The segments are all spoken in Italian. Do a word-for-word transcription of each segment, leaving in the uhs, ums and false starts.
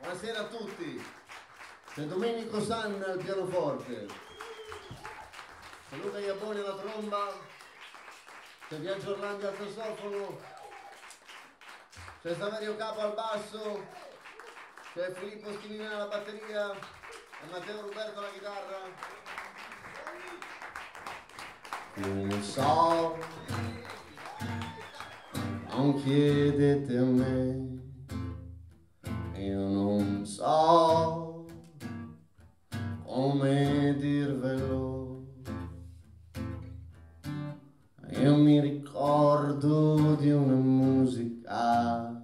Buonasera a tutti. C'è Domenico Sanna al pianoforte, c'è Luca Iaboni alla tromba, c'è Biagio Orlandi al sassofono, c'è Saverio Capo al basso, c'è Filippo Schilini alla batteria e Matteo Ruberto alla chitarra. Non so, non chiedete a me, io non so come dirvelo. Io mi ricordo di una musica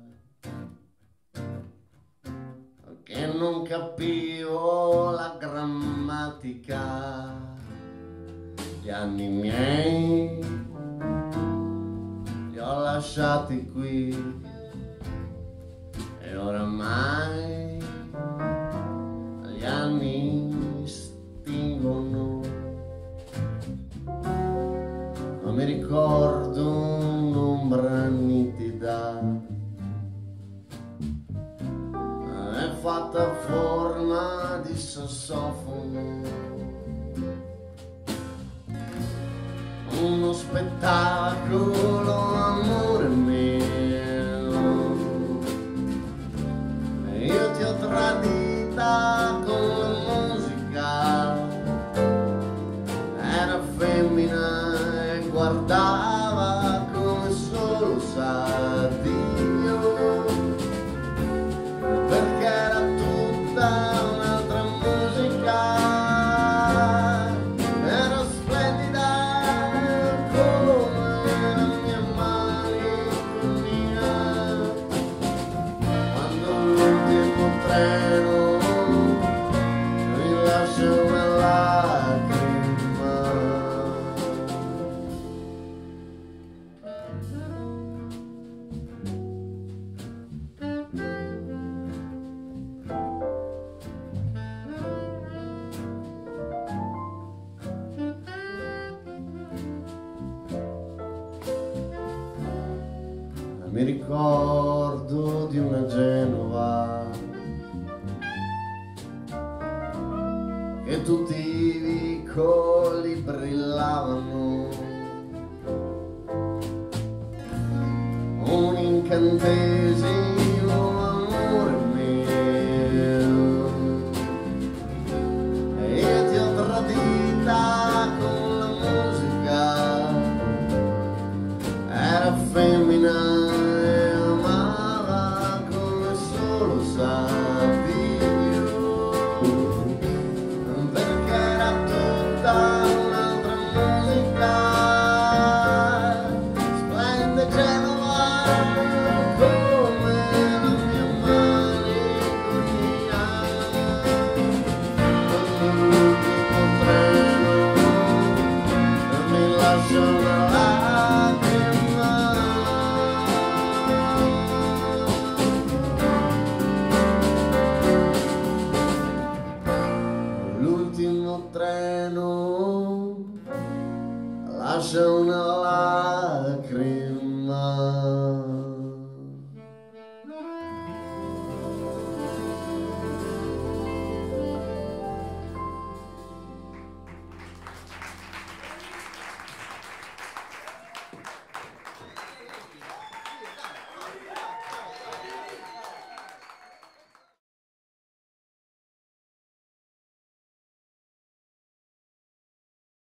che non capivo la grammatica. Gli anni miei li ho lasciati qui e oramai gli anni mi stingono, ma mi ricordo un'ombra nitida, è fatta a forma di sassofono, uno spettacolo, amore mio. Io ti ho tradita con la musica, era femmina e guardava come solo sa Dio, perché era tutta un'altra musica, era splendida come la mia malinconia, quando l'ultimo treno mi lascia una lacrima. Mi ricordo di una Genova che tutti i vicoli brillavano, un incantesimo